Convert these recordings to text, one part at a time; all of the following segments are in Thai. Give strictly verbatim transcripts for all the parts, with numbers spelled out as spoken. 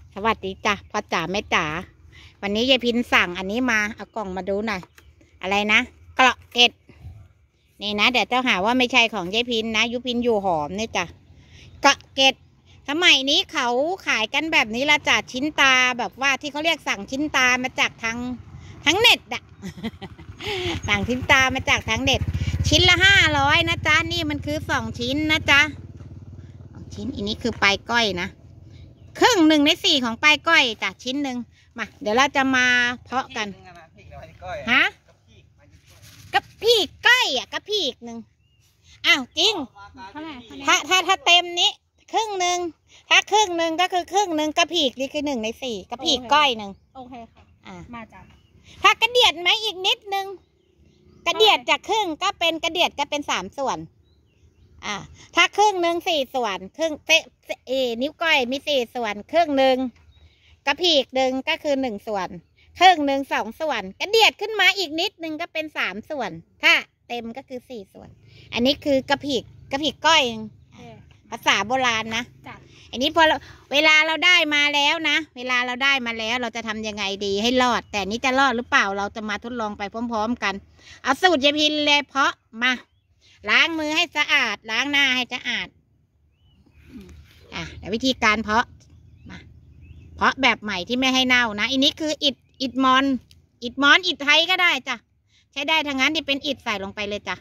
สวัสดีจ้ะพ่อจ๋าแม่จ๋าวันนี้ยายพินสั่งอันนี้มาเอากล่องมาดูหน่อยอะไรนะเกราะเกล็ดนี่นะเดี๋ยวเจ้าหาว่าไม่ใช่ของยายพินนะยุพินอยู่หอมนี่จ้ะเกราะเกล็ดสมัยนี้เขาขายกันแบบนี้ละจ้ะชิ้นตาแบบว่าที่เขาเรียกสั่งชิ้นตามาจากทางทั้งเน็ตอะ สั่งชิ้นตามาจากทางเน็ตชิ้นละห้าร้อยนะจ๊ะนี่มันคือสองชิ้นนะจ๊ะสองชิ้นอันนี้คือปลายก้อยนะครึ่งหนึ่งในสี่ของปลายก้อยจ้ะชิ้นหนึ่งมาเดี๋ยวเราจะมาเพาะกันฮะกระพีกก้อยอ่ะกระพีกหนึ่งอ้าวจริงถ้าถ้าถ้าเต็มนี้ครึ่งหนึ่งถ้าครึ่งหนึ่งก็คือครึ่งหนึ่งกระพีกนี่คือหนึ่งในสี่กระพีกก้อยหนึ่งโอเคค่ะอ่ามาจ้ะถ้ากระเดียดไหมอีกนิดนึงกระเดียดจากครึ่งก็เป็นกระเดียดก็เป็นสามส่วนอ่าถ้าครึ่งหนึ่งสี่ส่วนครึ่งเตะเอนิ้วก้อยมีสี่ส่วนครึ่งหนึ่งกระพีกหนึ่งก็คือหนึ่งส่วนครึ่งหนึ่งสองส่วนกระเดียดขึ้นมาอีกนิดนึงก็เป็นสามส่วนถ้าเต็มก็คือสี่ส่วนอันนี้คือกระพีกกระพีกก้อยภาษาโบราณนะอันนี้พอเราเวลาเราได้มาแล้วนะเวลาเราได้มาแล้วเราจะทำยังไงดีให้รอดแต่นี้จะรอดหรือเปล่าเราจะมาทดลองไปพร้อมๆกันเอาสูตรยายพินเลยเพาะมาล้างมือให้สะอาดล้างหน้าให้สะอาดอ่ะแต่วิธีการเพาะมาเพาะแบบใหม่ที่ไม่ให้เน่านะอันนี้คืออิฐอิฐมอนอิฐมอนอิฐไทยก็ได้จ้ะใช้ได้ทั้งนั้นที่เป็นอิฐใส่ลงไปเลยจ้ะ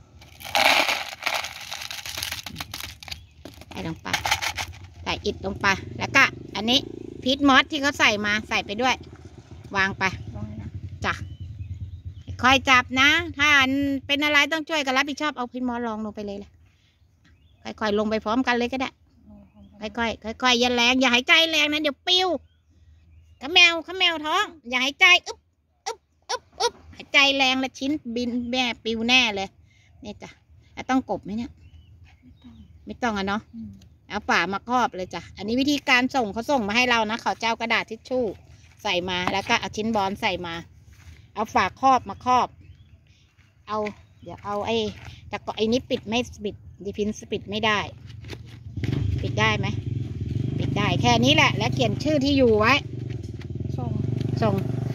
ใส่ลงไปใส่อิฐลงไปแล้วก็อันนี้พีทมอสที่เขาใส่มาใส่ไปด้วยวางไปจ้ะค่อยจับนะถ้าเป็นอะไรต้องช่วยกันรับผิดชอบเอาพีทมอสลองลงไปเลยแหละค่อยๆลงไปพร้อมกันเลยก็ได้ค่อยๆค่อยๆอย่าแรงอย่าหายใจแรงนะเดี๋ยวปิ้วขมแมวขมแมวท้องอย่าหายใจอึ๊บอึ๊บอึ๊บอึ๊บหายใจแรงแล้วชิ้นบินแม่ปิ้วแน่เลยนี่จ้ะแล้วต้องกบไหมเนี่ยไม่ต้องอ่ะเนาะเอาฝามาครอบเลยจ้ะอันนี้วิธีการส่งเขาส่งมาให้เรานะเขาเจ้ากระดาษทิชชู่ใส่มาแล้วก็เอาชิ้นบอลใส่มาเอาฝาครอบมาครอบเอาเดี๋ยวเอาไอ้แต่ก็ไอ้นี้ปิดไม่ปิดดิพินปิดไม่ได้ปิดได้ไหมปิดได้แค่นี้แหละแล้วเขียนชื่อที่อยู่ไว้ส่งส่ง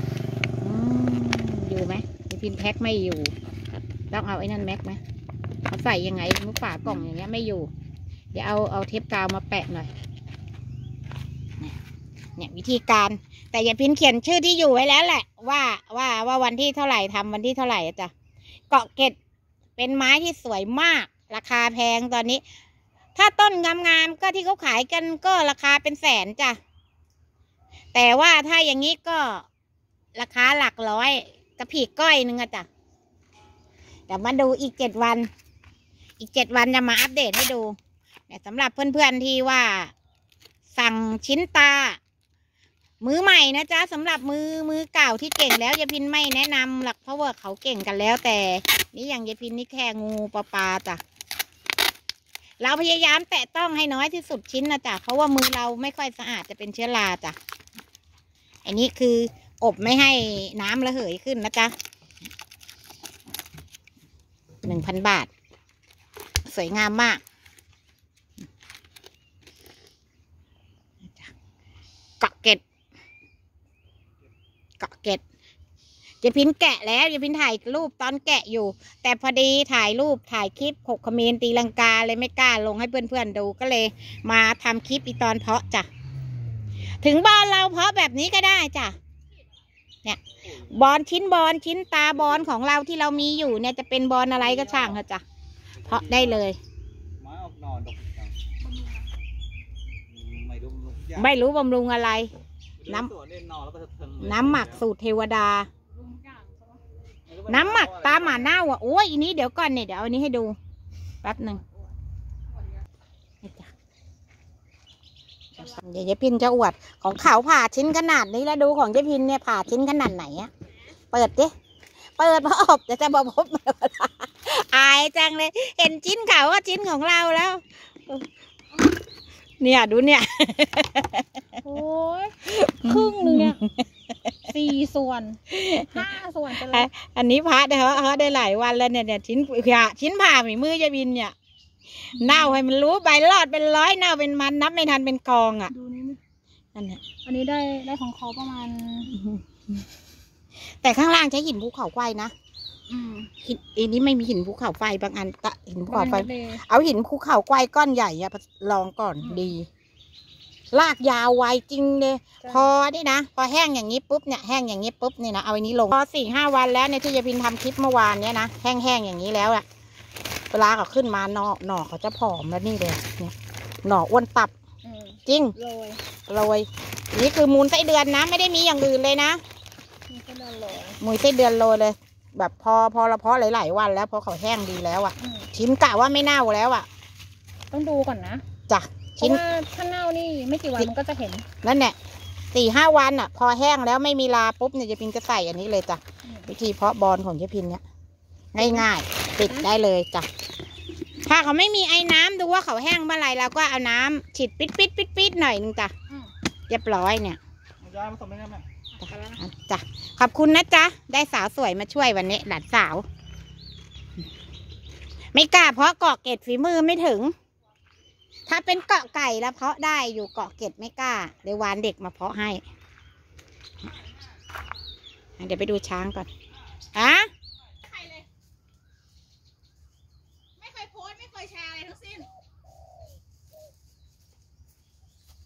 อยู่ไหมดิพินแพ็คไม่อยู่ต้องเอาไอ้นั่นแม็กไหมเขาใส่ยังไงมุกฝากล่องอย่างเงี้ยไม่อยู่เดี๋ยวเอาเอาเทปกาวมาแปะหน่อยเนี่ยวิธีการแต่อย่าพินเขียนชื่อที่อยู่ไว้แล้วแหละว่าว่าว่าวันที่เท่าไหร่ทำวันที่เท่าไหร่จ้ะเกาะเกล็ดเป็นไม้ที่สวยมากราคาแพงตอนนี้ถ้าต้นงามๆก็ที่เขาขายกันก็ราคาเป็นแสนจ้ะแต่ว่าถ้าอย่างนี้ก็ราคาหลักร้อยกระพีกก้อยนึงอะจ้ะเดี๋ยวมาดูอีกเจ็ดวันอีกเจ็ดวันจะมาอัปเดตให้ดูแต่สำหรับเพื่อนๆที่ว่าสั่งชิ้นตามือใหม่นะจ๊ะสำหรับมือมือเก่าที่เก่งแล้วยายพินไม่แนะนำหรอกเพราะว่าเขาเก่งกันแล้วแต่นี่อย่างยายพินนี่แค่งูปลาปลาจ้ะเราพยายามแตะต้องให้น้อยที่สุดชิ้นนะจ๊ะเพราะว่ามือเราไม่ค่อยสะอาดจะเป็นเชื้อราจ้ะอันนี้คืออบไม่ให้น้ำระเหยขึ้นนะจ๊ะหนึ่งพันบาทสวยงามมากเกาะเกล็ดเกาะเกล็ดยายพินแกะแล้วยายพินถ่ายรูปตอนแกะอยู่แต่พอดีถ่ายรูปถ่ายคลิปหกคอมเมนต์ตีลังกาเลยไม่กล้าลงให้เพื่อนๆดูก็เลยมาทำคลิปอีตอนเพาะจ้ะถึงบอลเราเพาะแบบนี้ก็ได้จ้ะเนี่ยบอลชิ้นบอลชิ้นตาบอลของเราที่เรามีอยู่เนี่ยจะเป็นบอลอะไรก็ช่างเถอะจ้ะเพาะได้เลยไม่รู้บำรุงอะไรน้ำน้ำหมักสูตรเทวดาน้ำหมักตาหมาเน่าอ่ะโอ้ยอันนี้เดี๋ยวก่อนเนี่ยเดี๋ยวเอาอันนี้ให้ดูแป๊บหนึ่งเดี๋ยวเจ๊พินจะอวดของเขาผ่าชิ้นขนาดนี้แล้วดูของเจ๊พินเนี่ยผ่าชิ้นขนาดไหนอะเปิดดิเปิดพออบเดี๋ยวจะบอกพบอายจังเลยเห็นชิ้นเขาว่าชิ้นของเราแล้วเนี่ยดูเนี่ยโอ้ยครึ่งนึงเนี่ยสี่ส่วนห้าส่วนเป็นไรอันนี้พระเดี๋ยวเขาได้หลายวันแล้วเนี่ยชิ้นผ่าชิ้นผ่าฝีมือยายบินเนี่ยเน่าให้มันรู้ใบรอดเป็นร้อยเน่าเป็นมันนับไม่ทันเป็นกองอ่ะนั่นแหละอันนี้ได้ได้ของเขาประมาณแต่ข้างล่างใช้หินภูเขาไฟนะอืมหินอันนี้ไม่มีหินภูเขาไฟบางอันตะหินภูเขาไฟบ้านก็เลยเอาหินภูเขาไฟก้อนใหญ่อะลองก่อนอืมดี ลากยาวไวจริงเลยใช่พอนี่นะพอแห้งอย่างนี้ปุ๊บเนี่ยแห้งอย่างนี้ปุ๊บนี่นะเอาอันนี้ลงพอสี่ห้าวันแล้วเนี่ยที่ยายพินทำคลิปเมื่อวานเนี้ยนะแห้งๆอย่างนี้แล้วอะเวลาเขาขึ้นมาหน่อหน่อเขาจะผอมแล้วนี่เลยเนี่ยหน่ออ้วนตับอืมจริงโรยโรยนี่คือมูลไส้เดือนนะ ไม่ได้มีอย่างอื่นเลยนะนี่ก็โดนโรยมูลไส้เดือนโรยเลย แบบพอพอเราเพาะหลายๆวันแล้วพอเขาแห้งดีแล้วอะอืมชิมกะว่าไม่เน่าแล้วอะต้องดูก่อนนะจ้ะเพชิ้ราะนว่าถ้าเน่านี่ไม่กี่วันมันก็จะเห็นนั่นแหละสี่ห้าวันอ่ะ พอแห้งแล้วไม่มีลาปุ๊บเนี่ยเจะพินจะใส่อันนี้เลยจ้ะอืมวิธีเพาะบอลของเจ๊พินเนี่ยง่ายๆติดได้เลยจ้ะถ้าเขาไม่มีไอ้น้ำดูว่าเขาแห้งเมื่อไหร่เราก็เอาน้ำฉีดปิดปิดปิดปิดหน่อยนึงจ้ะอืมเรียบร้อยเนี่ยยายผสมได้ไหมแม่ไปแล้วนะอ่ะจ้ะขอบคุณนะจ๊ะได้สาวสวยมาช่วยวันนี้หลานสาว ไม่กล้าเพราะเกาะเกร็ดฝีมือไม่ถึง ถ้าเป็นเกาะไก่แล้วเพาะได้อยู่เกาะเกร็ดไม่กล้าเลยวานเด็กมาเพาะให้ เดี๋ยวไปดูช้างก่อนอ่ะ